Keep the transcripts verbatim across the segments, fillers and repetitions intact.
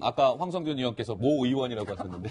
아까 황성균 의원께서 모 의원이라고 하셨는데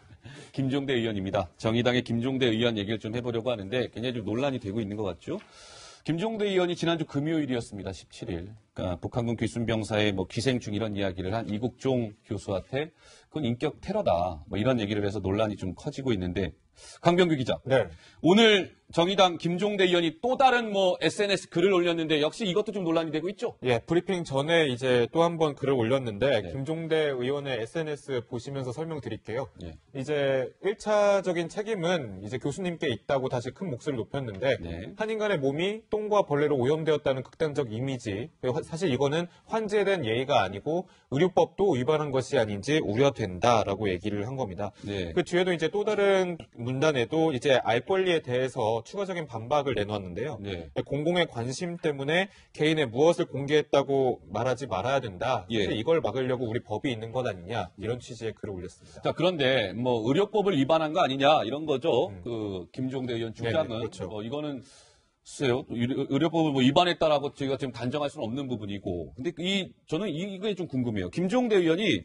김종대 의원입니다. 정의당의 김종대 의원 얘기를 좀 해보려고 하는데 굉장히 좀 논란이 되고 있는 것 같죠. 김종대 의원이 지난주 금요일이었습니다. 십칠 일. 그러니까 북한군 귀순병사의 뭐 기생충 이런 이야기를 한 이국종 교수한테 그건 인격 테러다. 뭐 이런 얘기를 해서 논란이 좀 커지고 있는데 강병규 기자. 네. 오늘 정의당 김종대 의원이 또 다른 뭐 에스엔에스 글을 올렸는데 역시 이것도 좀 논란이 되고 있죠? 예, 브리핑 전에 이제 또 한 번 글을 올렸는데 네. 김종대 의원의 에스엔에스 보시면서 설명드릴게요. 네. 이제 일 차적인 책임은 이제 교수님께 있다고 다시 큰 목소리를 높였는데 네. 한 인간의 몸이 똥과 벌레로 오염되었다는 극단적 이미지. 사실 이거는 환자에 대한 예의가 아니고 의료법도 위반한 것이 아닌지 우려된다라고 얘기를 한 겁니다. 네. 그 뒤에도 이제 또 다른 문단에도 이제 알 권리에 대해서 추가적인 반박을 내놓았는데요. 네. 공공의 관심 때문에 개인의 무엇을 공개했다고 말하지 말아야 된다. 예. 이걸 막으려고 우리 법이 있는 것 아니냐. 이런 취지의 글을 올렸습니다. 자, 그런데 뭐 의료법을 위반한 거 아니냐 이런 거죠. 음. 그 김종대 의원 주장은 네네, 그렇죠. 뭐 이거는 글쎄요. 의료- 의료법을 뭐 위반했다라고 저희가 지금 단정할 수는 없는 부분이고. 근데 이 저는 이게 좀 궁금해요. 김종대 의원이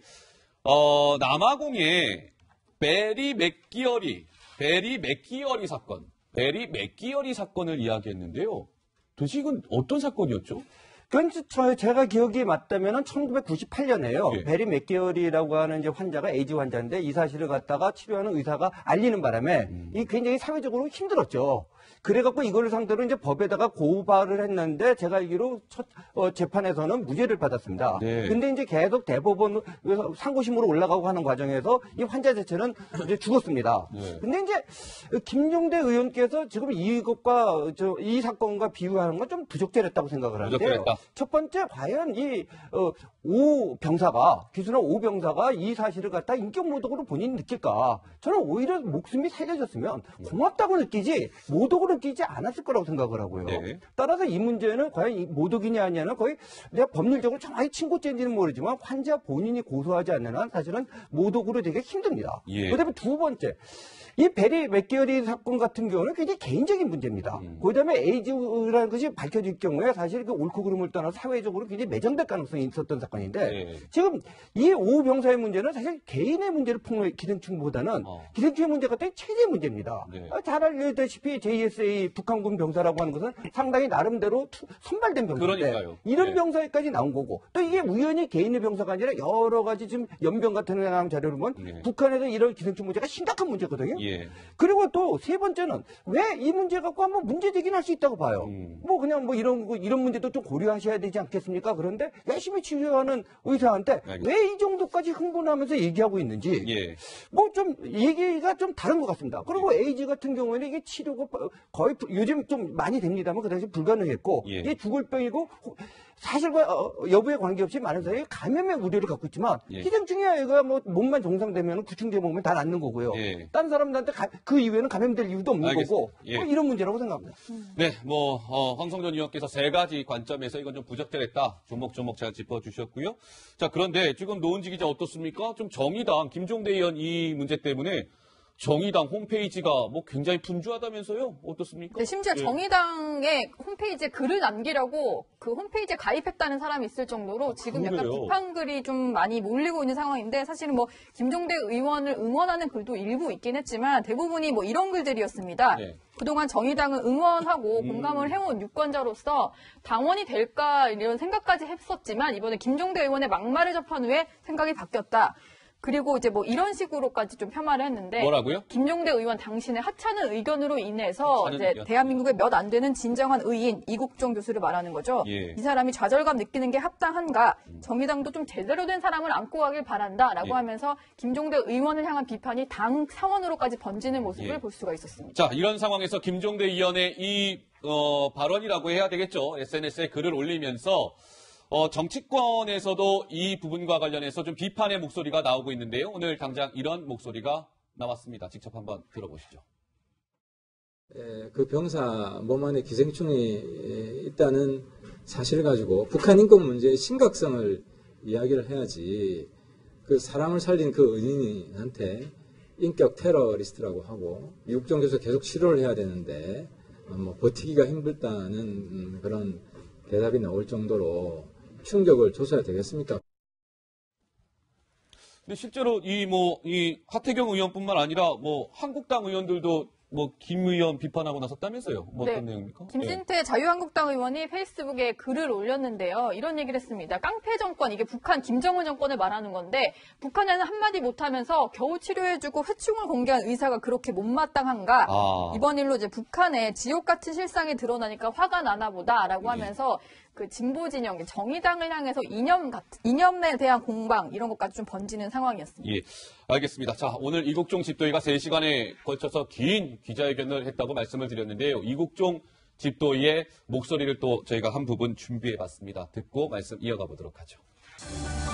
어, 남아공의 베리 맥기어리 베리 맥기어리 사건, 베리 맥기어리 사건을 이야기했는데요. 도대체 이건 어떤 사건이었죠? 그건 저, 제가 기억이 맞다면은 천구백구십팔 년에요. 예. 베리 맥기어리라고 하는 이제 환자가 에이즈 환자인데 이 사실을 갖다가 치료하는 의사가 알리는 바람에 음. 이 굉장히 사회적으로 힘들었죠. 그래갖고 이걸 상대로 이제 법에다가 고발을 했는데 제가 알기로 첫 어, 재판에서는 무죄를 받았습니다. 네. 근데 이제 계속 대법원 상고심으로 올라가고 하는 과정에서 이 환자 자체는 이제 죽었습니다. 네. 근데 이제 김종대 의원께서 지금 이것과 저, 이 사건과 비유하는 건 좀 부적절했다고 생각을 하는데요. 부적절했다. 첫 번째, 과연 이, 어, 오 병사가, 기순한 오 병사가 이 사실을 갖다 인격모독으로 본인이 느낄까? 저는 오히려 목숨이 살려졌으면 고맙다고 느끼지, 모독으로 느끼지 않았을 거라고 생각을 하고요. 네. 따라서 이 문제는 과연 이 모독이냐 아니냐는 거의 내가 법률적으로 정확히 친고죄인지는 모르지만 환자 본인이 고소하지 않는 한 사실은 모독으로 되게 힘듭니다. 예. 그다음에 두 번째, 이 베리 맥기어리 사건 같은 경우는 굉장히 개인적인 문제입니다. 음. 그다음에 에이즈라는 것이 밝혀질 경우에 사실 그 옳고 그름을 떠나 사회적으로 굉장히 매장될 가능성이 있었던 사건인데 네. 지금 이 오 병사의 문제는 사실 개인의 문제를 폭로해 기생충보다는 어. 기생충의 문제가 또 체제 문제입니다. 네. 아, 잘 알려다시피 제이에스에이 북한군 병사라고 하는 것은 상당히 나름대로 투- 선발된 병사인데 그러니까요. 이런 네. 병사까지 나온 거고 또 이게 우연히 개인의 병사가 아니라 여러 가지 지금 연병 같은 거 나온 자료를 보면 네. 북한에서 이런 기생충 문제가 심각한 문제거든요. 예. 그리고 또 세 번째는 왜 이 문제 갖고 한번 문제 제기는 할 수 있다고 봐요. 음. 뭐 그냥 뭐 이런 거, 이런 문제도 좀 고려하셔야 되지 않겠습니까? 그런데 열심히 치료하는 의사한테 알겠습니다. 왜 이 정도까지 흥분하면서 얘기하고 있는지 예. 뭐 좀 얘기가 좀 다른 것 같습니다. 그리고 에이즈 같은 경우에는 이게 치료가 거의 불- 요즘 좀 많이 됩니다만 그 당시 불가능했고 예. 이게 죽을 병이고 사실과 어, 여부에 관계없이 많은 사람이 감염의 우려를 갖고 있지만 예. 기생충이야 이거 뭐 몸만 정상되면 구충제 먹으면 다 낫는 거고요. 예. 다른 사람들한테 가- 그 이후에는 감염될 이유도 없는 알겠습니다. 거고 예. 뭐 이런 문제라고 생각합니다. 네, 뭐 어, 황성전 의원께서 세 가지 관점에서 이건 좀 부적절했다. 조목조목 잘 짚어주셨고요. 자, 그런데 지금 노은지 기자 어떻습니까? 좀 정의당 김종대 의원 이 문제 때문에 정의당 홈페이지가 뭐 굉장히 분주하다면서요? 어떻습니까? 네, 심지어 예. 정의당의 홈페이지에 글을 남기려고 그 홈페이지에 가입했다는 사람이 있을 정도로 지금 약간 그래요? 비판글이 좀 많이 몰리고 있는 상황인데 사실은 뭐 김종대 의원을 응원하는 글도 일부 있긴 했지만 대부분이 뭐 이런 글들이었습니다. 네. 그동안 정의당을 응원하고 음. 공감을 해온 유권자로서 당원이 될까 이런 생각까지 했었지만 이번에 김종대 의원의 막말을 접한 후에 생각이 바뀌었다. 그리고 이제 뭐 이런 식으로까지 좀 폄하를 했는데 뭐라고요? 김종대 의원 당신의 하찮은 의견으로 인해서 하찮은 이제 의견. 대한민국에 몇 안 되는 진정한 의인 이국종 교수를 말하는 거죠. 예. 이 사람이 좌절감 느끼는 게 합당한가? 정의당도 좀 제대로 된 사람을 안고 가길 바란다라고 예. 하면서 김종대 의원을 향한 비판이 당 사원으로까지 번지는 모습을 예. 볼 수가 있었습니다. 자, 이런 상황에서 김종대 의원의 이 어, 발언이라고 해야 되겠죠. 에스엔에스에 글을 올리면서 어, 정치권에서도 이 부분과 관련해서 좀 비판의 목소리가 나오고 있는데요. 오늘 당장 이런 목소리가 나왔습니다. 직접 한번 들어보시죠. 에, 그 병사 몸 안에 기생충이 에, 있다는 사실을 가지고 북한 인권 문제의 심각성을 이야기를 해야지 그 사람을 살린 그 은인한테 인격 테러리스트라고 하고 이국종 교수 계속 치료를 해야 되는데 어, 뭐 버티기가 힘들다는 음, 그런 대답이 나올 정도로 충격을 줘서야 되겠습니까? 근데 실제로 이 뭐 이 하태경 의원뿐만 아니라 뭐 한국당 의원들도 뭐 김 의원 비판하고 나섰다면서요? 뭐 네. 어떤 내용입니까? 김진태 자유한국당 의원이 페이스북에 글을 올렸는데요. 이런 얘기를 했습니다. 깡패 정권, 이게 북한 김정은 정권을 말하는 건데 북한에는 한마디 못하면서 겨우 치료해주고 회충을 공개한 의사가 그렇게 못마땅한가? 아. 이번 일로 이제 북한의 지옥 같은 실상이 드러나니까 화가 나나 보다라고 하면서 그 진보 진영, 정의당을 향해서 이념 같, 이념에 대한 공방 이런 것까지 좀 번지는 상황이었습니다. 예, 알겠습니다. 자, 오늘 이국종 집도의가 세 시간에 걸쳐서 긴 기자회견을 했다고 말씀을 드렸는데요. 이국종 집도의의 목소리를 또 저희가 한 부분 준비해봤습니다. 듣고 말씀 이어가 보도록 하죠.